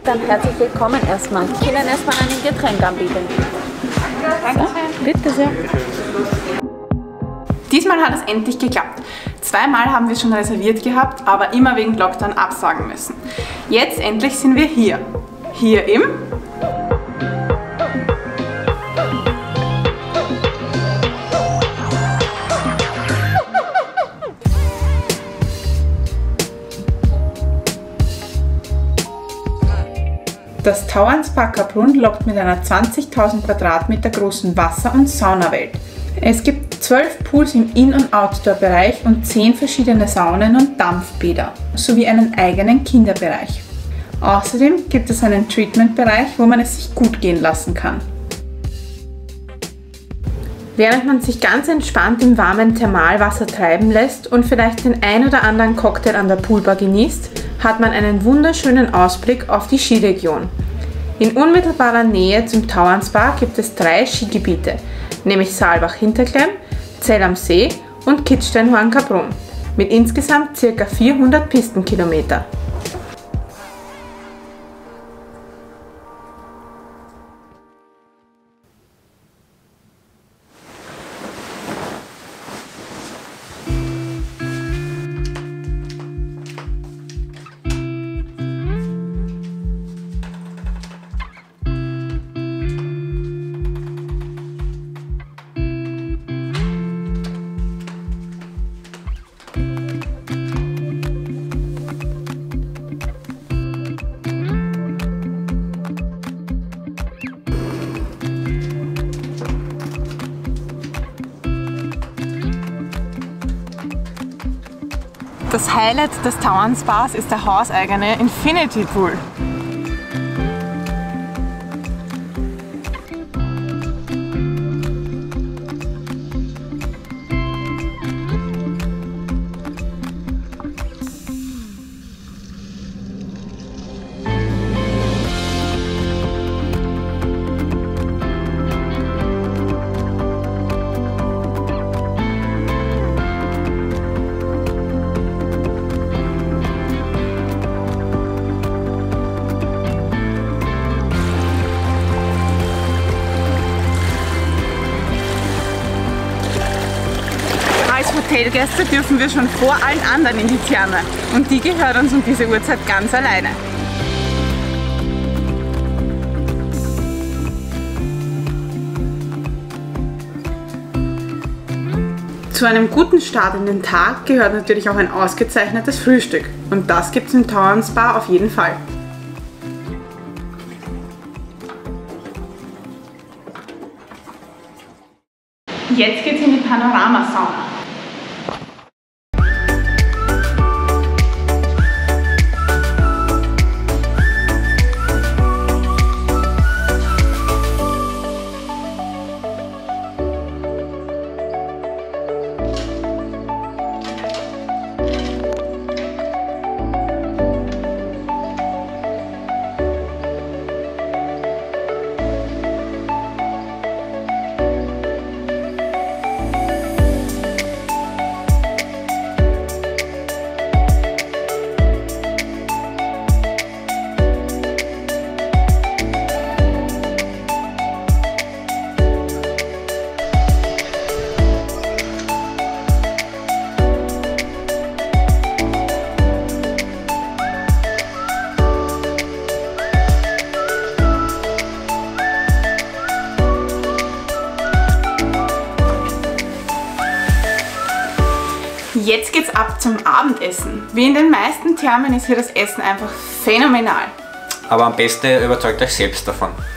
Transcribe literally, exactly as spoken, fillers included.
Dann herzlich willkommen erstmal. Ich will Ihnen erstmal ein Getränk anbieten. Danke. So, bitte sehr. Diesmal hat es endlich geklappt. Zweimal haben wir schon reserviert gehabt, aber immer wegen Lockdown absagen müssen. Jetzt endlich sind wir hier. Hier im Das Tauernspa Kaprun lockt mit einer zwanzigtausend Quadratmeter großen Wasser- und Saunawelt. Es gibt zwölf Pools im In- und Outdoor-Bereich und zehn verschiedene Saunen und Dampfbäder, sowie einen eigenen Kinderbereich. Außerdem gibt es einen Treatment-Bereich, wo man es sich gut gehen lassen kann. Während man sich ganz entspannt im warmen Thermalwasser treiben lässt und vielleicht den ein oder anderen Cocktail an der Poolbar genießt, hat man einen wunderschönen Ausblick auf die Skiregion. In unmittelbarer Nähe zum Tauernspa gibt es drei Skigebiete, nämlich Saalbach-Hinterklemm, Zell am See und Kitzsteinhorn-Kaprun, mit insgesamt ca. vierhundert Pistenkilometer. Das Highlight des Tauernspas ist der hauseigene Infinity Pool. Als Hotelgäste dürfen wir schon vor allen anderen in die Therme und die gehört uns um diese Uhrzeit ganz alleine. Zu einem guten Start in den Tag gehört natürlich auch ein ausgezeichnetes Frühstück und das gibt es im Tauernspa auf jeden Fall. Jetzt geht's in die Panoramasauna. Jetzt geht's ab zum Abendessen. Wie in den meisten Thermen ist hier das Essen einfach phänomenal. Aber am besten ihr überzeugt euch selbst davon.